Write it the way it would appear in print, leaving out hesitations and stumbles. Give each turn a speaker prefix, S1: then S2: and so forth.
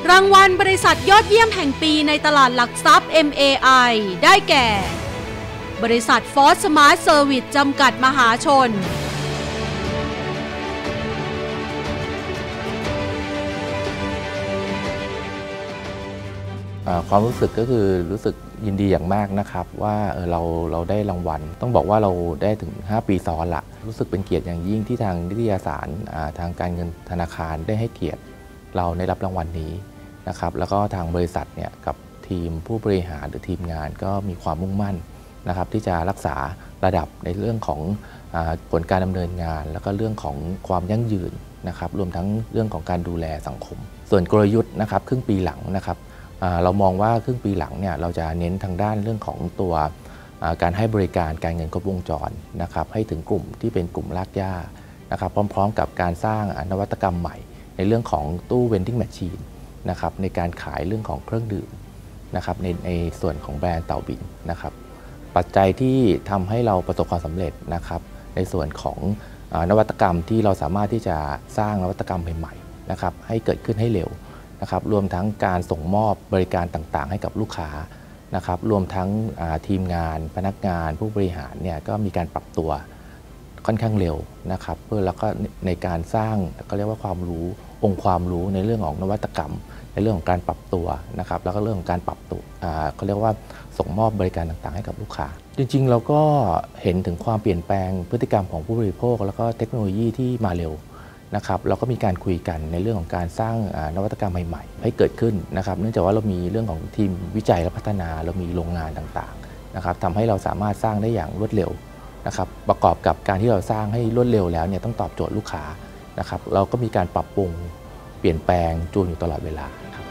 S1: รางวัลบริษัทยอดเยี่ยมแห่งปีในตลาดหลักทรัพย์ MAI ได้แก่ บริษัทฟอร์สมาร์ทเซอร์วิสจำกัดมหาชน
S2: ความรู้สึกก็คือรู้สึกยินดีอย่างมากนะครับว่าเราได้รางวัลต้องบอกว่าเราได้ถึง5 ปีซ้อนละรู้สึกเป็นเกียรติอย่างยิ่งที่ทางนิตยสารทางการเงินธนาคารได้ให้เกียรติเราได้รับรางวัลนี้นะครับแล้วก็ทางบริษัทเนี่ยกับทีมผู้บริหารหรือทีมงานก็มีความมุ่งมั่นนะครับที่จะรักษาระดับในเรื่องของผลการดำเนินงานแล้วก็เรื่องของความยั่งยืนนะครับรวมทั้งเรื่องของการดูแลสังคมส่วนกลยุทธ์นะครับครึ่งปีหลังนะครับเรามองว่าครึ่งปีหลังเนี่ยเราจะเน้นทางด้านเรื่องของตัวการให้บริการการเงินครบวงจรนะครับให้ถึงกลุ่มที่เป็นกลุ่มรากหญ้านะครับพร้อมๆกับการสร้างนวัตกรรมใหม่ในเรื่องของตู้ vending machine นะครับในการขายเรื่องของเครื่องดื่มนะครับในส่วนของแบรนด์เต่าบินนะครับปัจจัยที่ทำให้เราประสบความสำเร็จนะครับในส่วนของนวัตกรรมที่เราสามารถที่จะสร้างนวัตกรรมใหม่ๆนะครับให้เกิดขึ้นให้เร็วนะครับรวมทั้งการส่งมอบบริการต่างๆให้กับลูกค้านะครับรวมทั้งทีมงานพนักงานผู้บริหารเนี่ยก็มีการปรับตัวค่อนข้างเร็วนะครับเพื่อแล้วก็ในการสร้างก็เรียกว่าความรู้องค์ความรู้ในเรื่องของนวัตกรรมในเรื่องของการปรับตัวนะครับแล้วก็เรื่องของการปรับตัวเขาเรียกว่าส่งมอบบริการต่างๆให้กับลูกค้าจริงๆเราก็เห็นถึงความเปลี่ยนแปลงพฤติกรรมของผู้บริโภคแล้วก็เทคโนโลยีที่มาเร็วนะครับเราก็มีการคุยกันในเรื่องของการสร้างนวัตกรรมใหม่ๆให้เกิดขึ้นนะครับเนื่องจากว่าเรามีเรื่องของทีมวิจัยและพัฒนาเรามีโรงงานต่างๆนะครับทำให้เราสามารถสร้างได้อย่างรวดเร็วนะครับประกอบกับการที่เราสร้างให้รวดเร็วแล้วเนี่ยต้องตอบโจทย์ลูกค้านะครับเราก็มีการปรับปรุงเปลี่ยนแปลงจูนอยู่ตลอดเวลาครับ